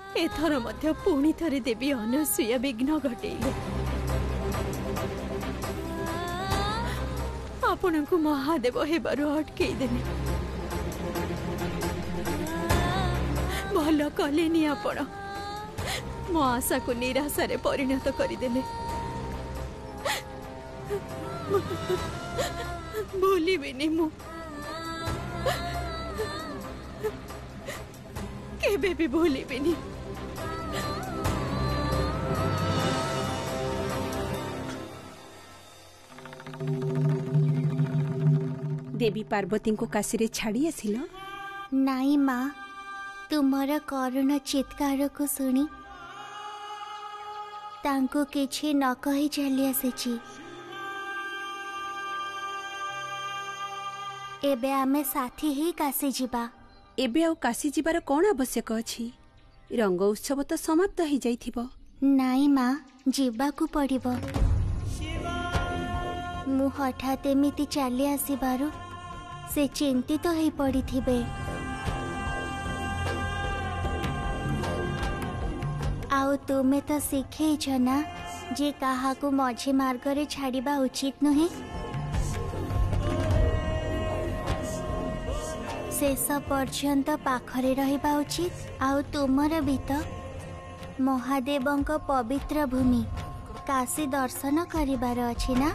एथर मध्य पुणी थरे देवी अनसुया विघ्न घटेले। आपण को महादेव हेबारु अटकई देले। भल कलेनी आपण मो आशा को निराशा रे परिणत करिदेले। भूलिबिनी मु केबे भी भूलिबिनी। देवी पार्वती को काशी रे छाड़ी आसिल? नाई माँ, तुमर करुण चित्कार को सुनी तांको किछि न कही चली आसीची। एबे आमे साथी ही काशी जीवा। एबे आउ काशी जीवार कौन आवश्यक अछि? रंग उत्सव तो समाप्त ही जाइथिबो। नाई माँ, जीवा को पड़िबो। मु हठात एमिति चली आसीबारु से चिंतित तो ही पड़ी थिबे। आउ तुमे तो शिखेइछ ना जे कहा को मझी मार्ग रे छाड़िबा उचित नुहे। शेष पर्यंत पाखरे रहिबा उचित। आउ तुमर भी तो महादेवंक पवित्र भूमि काशी दर्शन करिबार अछि ना।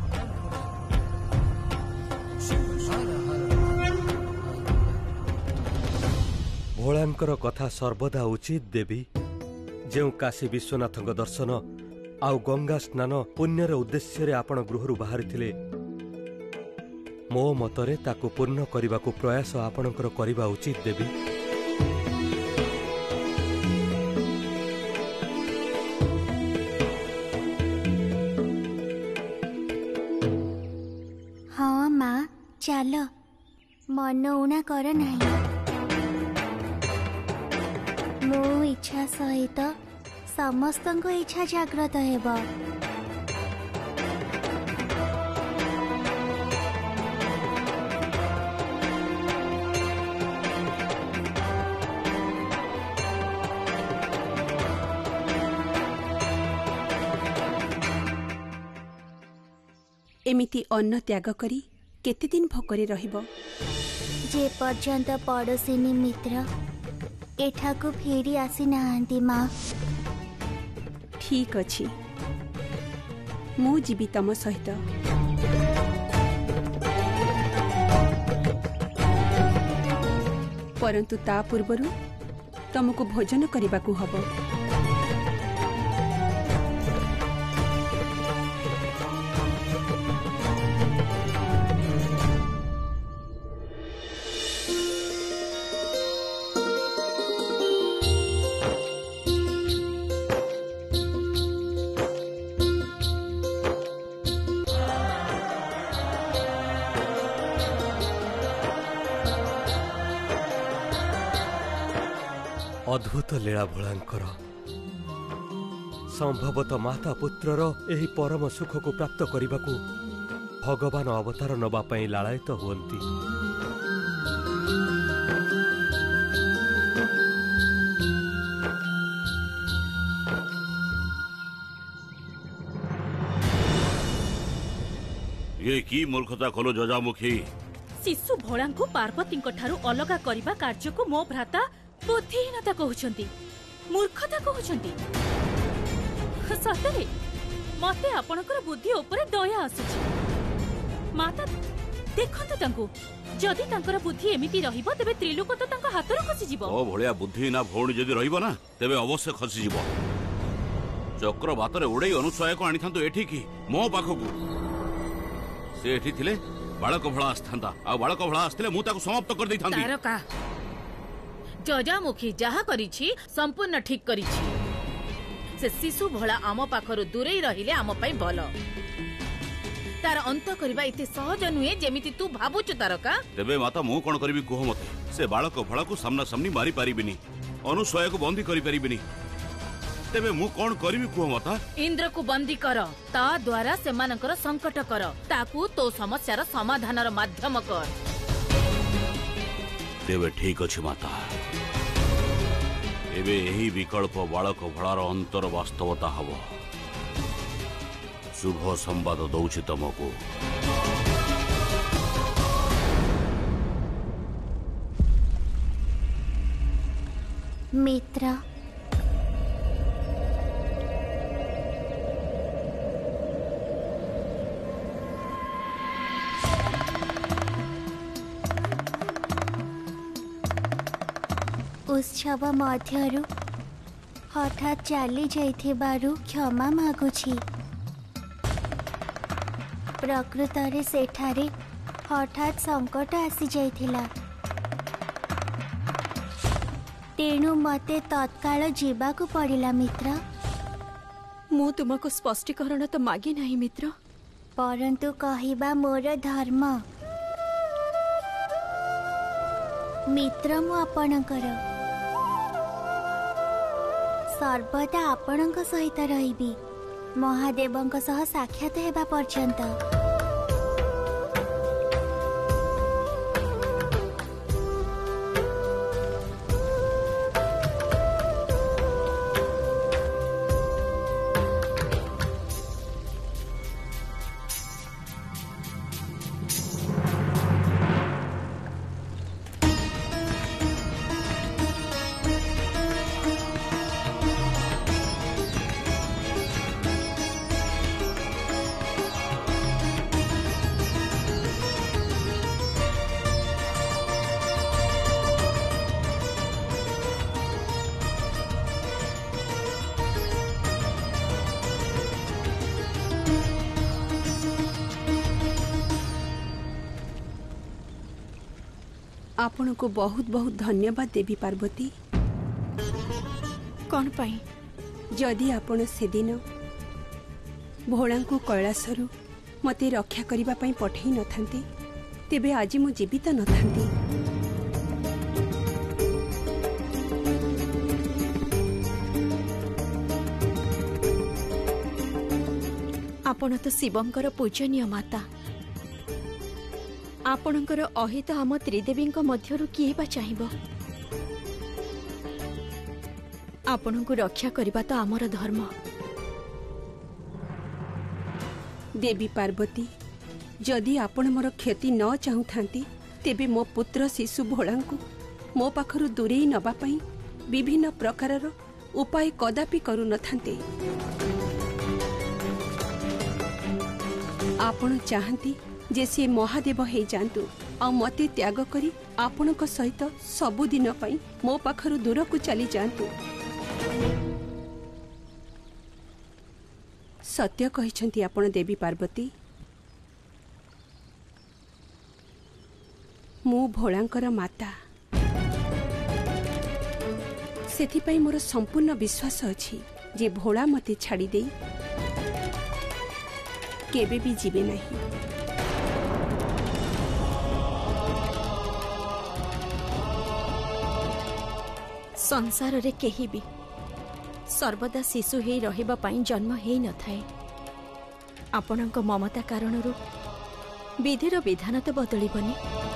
भोलांकर कथा सर्वदा उचित देवी। जो काशी विश्वनाथ दर्शन आउ गंगा स्नान पुण्यर उद्देश्य रे आपण गृहरु बाहरी थिले, मो मतरे ताकु पूर्ण करने को प्रयास आपणकर करिबा उचित देवी। हाँ माँ, चलो मन उणा कर नहीं। मो इच्छा सहित समस्त इच्छा जाग्रत हेब। एमिति अन्न त्याग करी केते दिन भोकरे रहिबो? जे पर्यंत पड़ोसिनी मित्र एठा को फेरी आसी नाहांती माँ। ठीक अछि, मु जीवी तम सहित। परंतु ता पूर्वरु तुमको भोजन करने को हबो। अद्भुत लीला भोलांकर। संभवतः माता पुत्रर एही परम सुख को प्राप्त करने को भगवान अवतार नवा पई लालायित हुअंती। ये की मूर्खता कलो जजामुखी? शिशु भोला को पार्वती अलगा करने कार्य को मो भ्राता बुद्धिहीनता कहउछंती, मूर्खता कहउछंती। सतरे मते आपणकर बुद्धि ऊपर दया आसुची। माता देखंतु तांको, जदि तांकर बुद्धि एमिति रहिबो तेबे त्रिलोक तो तांको हातरो खसी जिवो। ओ भलिया बुद्धि ना भौणी जदि रहिबो ना तेबे अवश्य खसी जिवो। चक्र बातरे उड़े अनुसय को आनी थांतो एठी की मो पाखकु। से एठी थिले बालक भला आस्थांता आ बालक भला आस्थिले मु ताको समाप्त कर दै थांती। तारका जजामुखी जहा करिछि संपूर्ण ठीक करिछि। से शिशु भला आम पाखरु दूरे रहिले आम पई भलो। तार अंत करबा इते सहज नुहे जेमिति तू भाबुछु तारका। तेबे माता मु कोन करबी कोह मते। से बालक भला को सामना सामनी मारी पारिबिनी, अनुसय को बंदी करि पारिबिनी। तेबे मु कोन करबी कोह माता? इंद्र को बंदी कर, ता द्वारा सेमानकर संकट कर, ताकू तो समस्यार समाधानर माध्यम कर। तेबे ठीक अछि माता। एबे यही विकल्प बालक भलार अंतर वास्तवता हब। शुभ संवाद दौछि तुमको। मित्र, उत्सव मध्यरु हठात चली जाइथिबारु क्षमा मागुछि। प्रकृतरे सेठारे हठात संकट आसी जाइथिला, तेणु मते तत्काल जीवाकु पड़िला। मित्र, ମୁଁ ତୁମକୁ ସ୍ପଷ୍ଟୀକରଣ ତ ମାଗି ନାହିଁ ମିତ୍ର, परंतु कहिबा मोर धर्म। मित्र, मु आपणकर सर्वदा आपणक सहित रहिबी, महादेवंक सह साक्षात हेबा पर्यंत। आपण को बहुत बहुत धन्यवाद देवी पार्वती। कौन पाई? जदि आपण से दिन भोला को कैलासरु मते रक्षा करिबा पई पठेई न थांती, तेबे आज मु जीवित न थांती। आपण तो शिवंकर पूजनीय माता। आपणकर अहित आम त्रिदेवींक मध्यरु किए बा चाहिबो? आपण को रक्षा करबा तो आमर धर्म। देवी पार्वती, जदि आपण मोर क्षति न चाहू थांती, तेबे मो पुत्र शिशु भोला को मो पाखरु दूरेई नबा पई विभिन्न प्रकारर उपाय कदापि करू न थांते। आपण चाहती जे से महादेव हे जांतु आ मते त्याग करी आपणक सहित सबुदिन पई मो पाखरु दूर को चली जांतु। सत्य कहिसंती आपण देवी पार्वती। मु भोलांकर माता, सेथि पई मोर संपूर्ण विश्वास अछि जे भोला मते छाड़ी देई केबे भी जीवे नहीं। संसार रे केही भी सर्वदा शिशु हे रहिबा पाई जन्म हे न थाए। आपणक ममता कारणरू विधिर विधान तो बदलिबनी।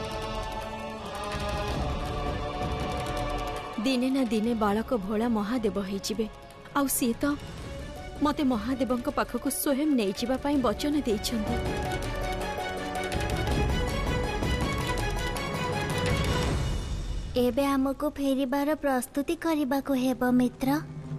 दिने ना दिने बालक भोला महादेव होइजिबे, आउ सी तो मते महादेवंक पाखक स्वयं नहीं जिबा पाई वचन देइछन्ती। एबे हमको फेरिबार प्रस्तुति करिबाको हेबो मित्र।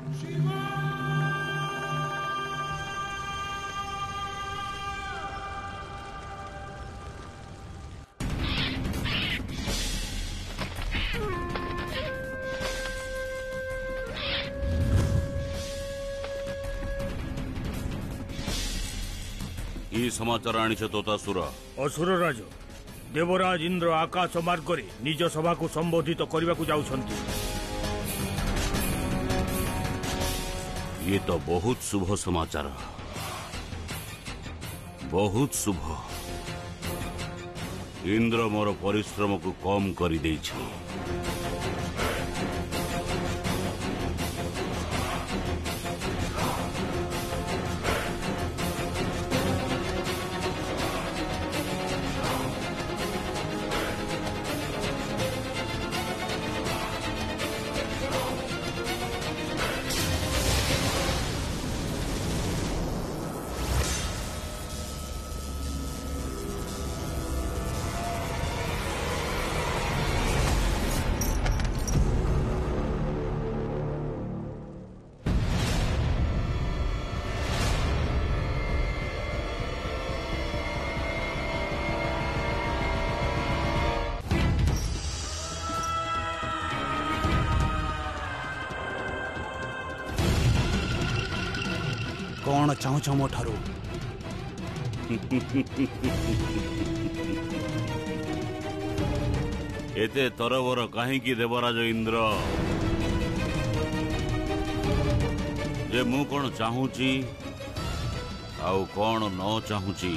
ई समाचार आनिछ तोतासुर। असुर राज देवराज इंद्र आकाश मार्ग रे निज सभा को संबोधित करने को जाउछंती। ये तो बहुत शुभ समाचार, बहुत शुभ। इंद्र मोर परिश्रम को कम कर देछि। कौन चाहूछ मो ठारू? एते तरबर कहीं देवराज इंद्र जे मु कौन चाहूची आउ कौन न चाहूची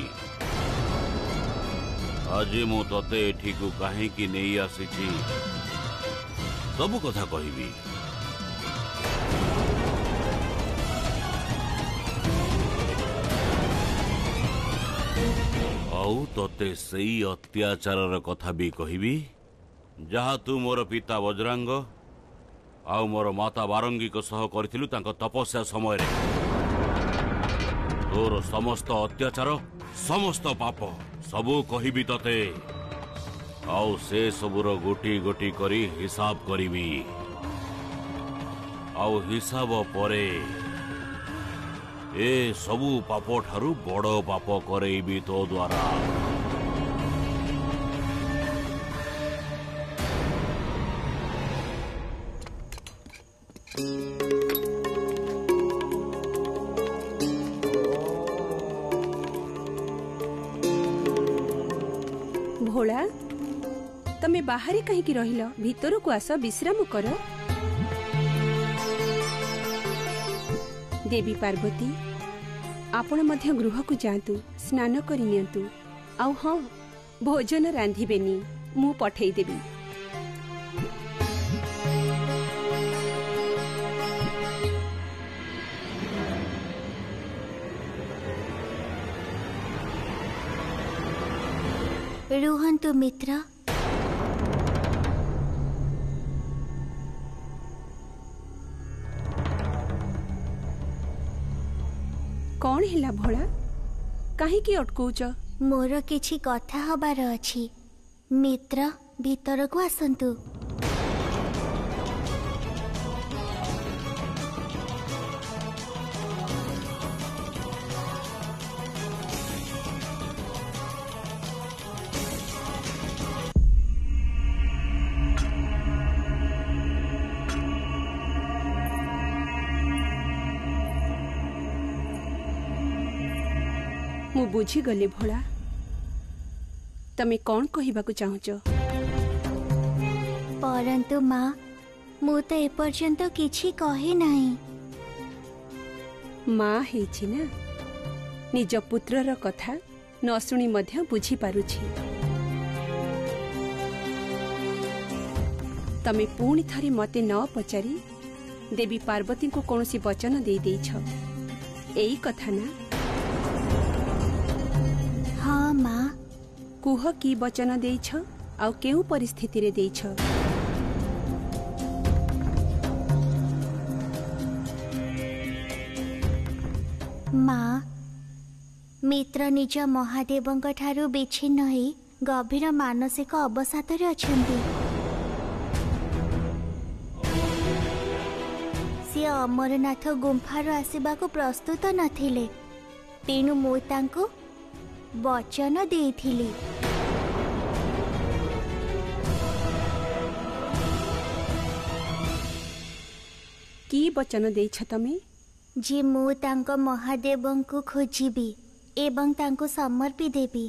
आज मु तते एठी को कहीं नहीं आसी सब कथा कहबी। आउ तते सही अत्याचार कथा भी कहबी जहा तू मोर पिता वज्रांग आउ मोर माता बारंगी को सह करथिलु तांको तपस्या समय रे। तोर समस्त अत्याचार समस्त पाप सबू कहबी तते आउ से सबुर गोटी गोटी करी हिसाब करीबी आउ हिसाब परे ए सबू पाप ठारू बड़ पाप करेबी तो द्वारा। भोला तमे बाहरी कहीं रहिल भीतर को आस विश्राम कर। देवी पार्वती आपण मध्य गृह को जातु स्नान करनियंतु आउ हाँ भोजन रांधिबेनी मु पठेई देबी। रुहन्तु मित्र। कौन हैला भोला काहे की अटकौच? मोर किछि कथा हबार अछि। मित्र भीतर को आसन्तु। मु बुझी गली भोला तमे कौन कहिबाकु चाहुच? परंतु माँ मु तो एपर्यंत किछि कहि नाही। माँ हेछि ना निज पुत्रर कथा न सुनी मध्य बुझी पारुछि। तमे पुणी थरी मते न पचारी देवी पार्वती को कौनसी वचन दे देइछ एई कथा ना? हाँ माँ। कुह की वचन देइछ आउ केउ परिस्थिति रे देइछ? माँ मित्र निज महादेवंक ठारू विच्छिन्न होई गभीर मानसिक अवसादरे अछंती। से अमरनाथ गुंफारू आसिबाकू प्रस्तुत नथिले तेणु मु तांको वचन देइथिली। की वचन देइछ तमे? जे मु तांको महादेवंकु खोजिबी एवं तांको समर्पी देबी।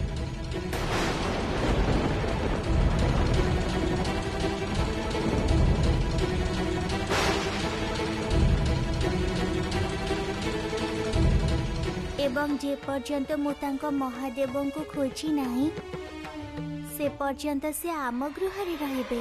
एवं जे पर्यंत मु तांको महादेवंकु खोजी नाही से पर्यंत से आम गृहरे रहिबे।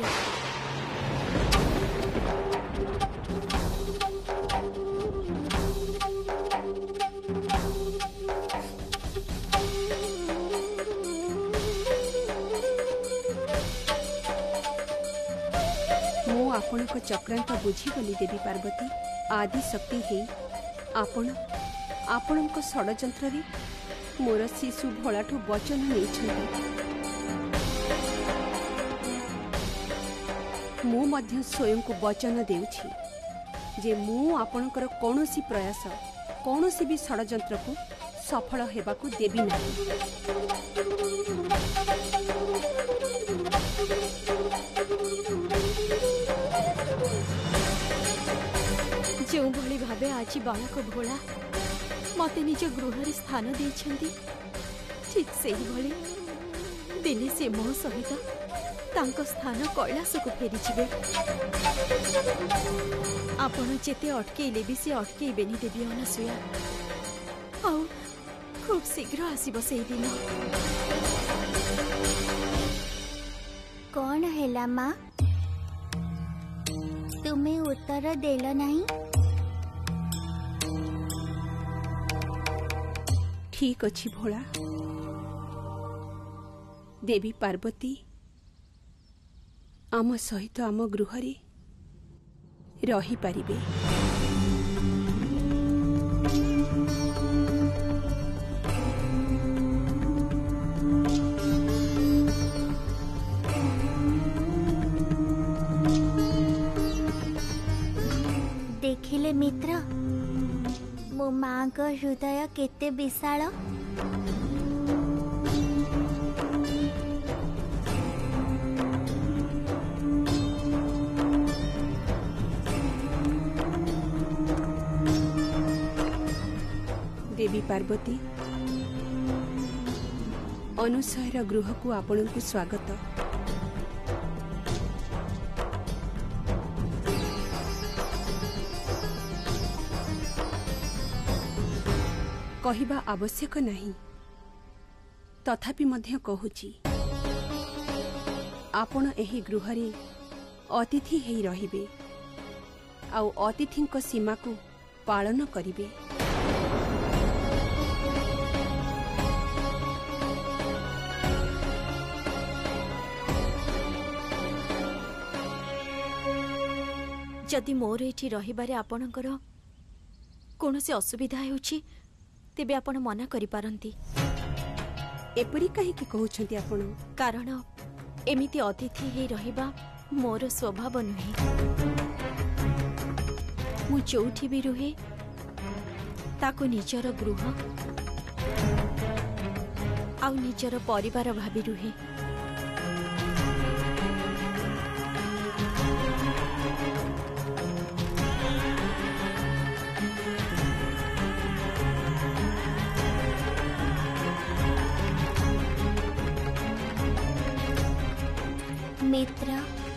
मु आपनक चक्रांत बुझीगली देवी पार्वती। आदि शक्ति हे आपण आपणक षड्यंत्र रे मोर शिशु भोलाठू वचन नहीं। मु मध्य स्वयं को वचन देउछि जे मु आपणकर कौनसी प्रयास कौनसी भी षड्यंत्र को सफल हेबाकू देबी नहीं। जो भली भावे आज बालक भोला मते निज गृह स्थान देइछन्ती ठीक सेही भली दिने से मो सहित तांको स्थान कैलाश को फेरी जिवे। आपण जेते अटकेले भी से अटकेबेनी देवी अनसुया। आउ खूब शीघ्र आसीबो सेही दिन। कौन हैला माँ? तुम्हें उत्तर देल नहीं? ठीक अछि भोला। देवी पार्वती आम सहित आम गृह रही पारिबे। देखिले मित्र, मो माँ को हृदय केते विशाल। देवी पार्वती अनुसयर गृह को आपण को स्वागत। कहिबा आवश्यक नहीं, तथापि मध्य कहूची आपण एही गृह रे अतिथि हेई रहिबे आउ अतिथिंक सीमा को पालन करिबे। जदि मोर एठी रहिबारे आपणकर कोनोसी असुविधा हेउछि तेबे आपण मना करि पारंती। एपरी काहे कि कहउछंती आपण? कारण एमिति अतिथि हे रहिबा मोर स्वभाव नुहे। मु जोठी भी रुहे ताको निजर गृह आउ निजर परिवार भाबी रुहे। मित्र,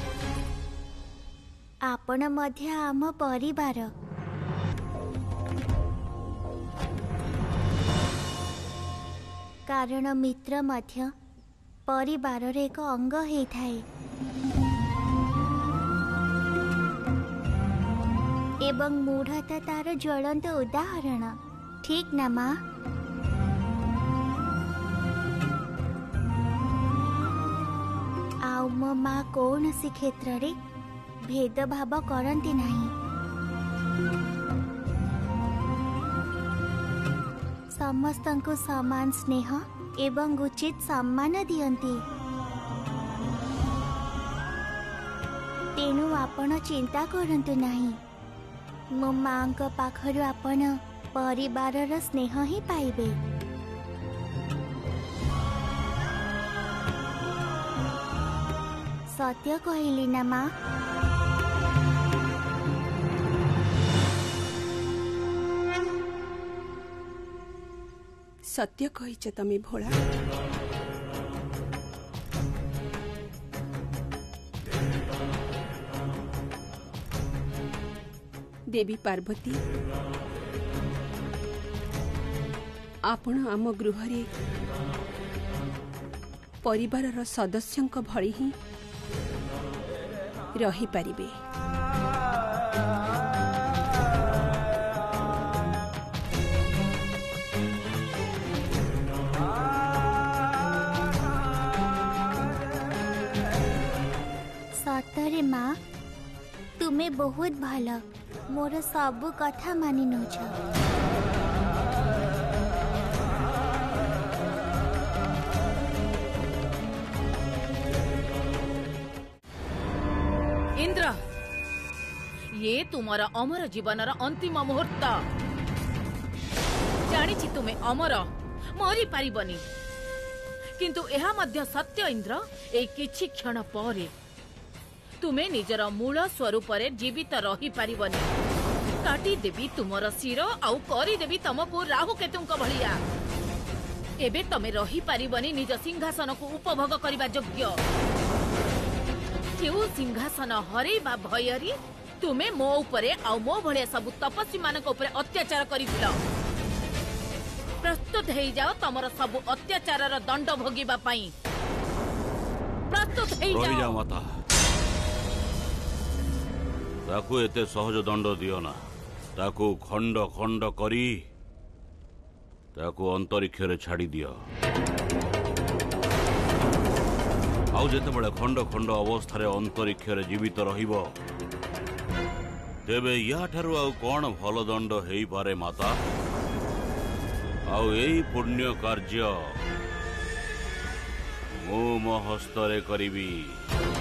आपण मध्य आम परिवार। कारण मित्र मध्य परिवार रे एक अंग हेई थाए एवं मूढ़ता तार ज्वलंत उदाहरण। ठीक ना माँ? आउ मो माँ कौन सी क्षेत्र रे भेदभाव करती नहीं। समस्तंको समान स्नेह एवं उचित सम्मान दियंती। तेणु आपण चिंता करंतु नहीं। मो माँ को पाखरु आपण परिवारर स्नेह ही पाइबे। सत्य कहली ना माँ? सत्य कहिछ तमे भोला। देवी पार्वती आपण आम गृह रे परिवारर सदस्यंक भଳି ही रही पारिबे। सतरे माँ, तुम्हें बहुत भल मोर सब कथा मानि नौछ। इंद्र, ये तुम्हारा अमर जीवनर अंतिम मुहूर्त। जानिछि तुम्हें अमर मरी पारिबनी, किंतु एहा मध्य सत्य इंद्र, ए किछि क्षण परे तुम्हें निजर मूल स्वरूप जीवित रही पारिबनी। काटी देबी तुमर शिर आउ करी देबी तुमको राहु केतुंक भलिया। एबे तमे रही पारिबनी निज सिंहासन को उपभोग करिबा योग्य। केउ सिंहासन हरेबा भयरी तुमे मो उपरे आउ मो भलिया सब तपस्वी मानक उपरे अत्याचार करिथिल। प्रस्तुत हेई जाओ तमर सब अत्याचारर दंड भोगिबा पई। प्रस्तुत हेई रही जाओ जा माता, ताकू एते सहज दंड दियो ना। ताकू खंड खंड करी ताकू अंतरिक्ष रे छाड़ी दियो। आउ जेते बळे खंड खंड अवस्था रे अंतरिक्ष रे जीवित रहिबो तेबे या ठारू आउ कोन भल दंड हेई पारे माता। आउ एई पुण्य कार्य मो हस्तरे करिबी।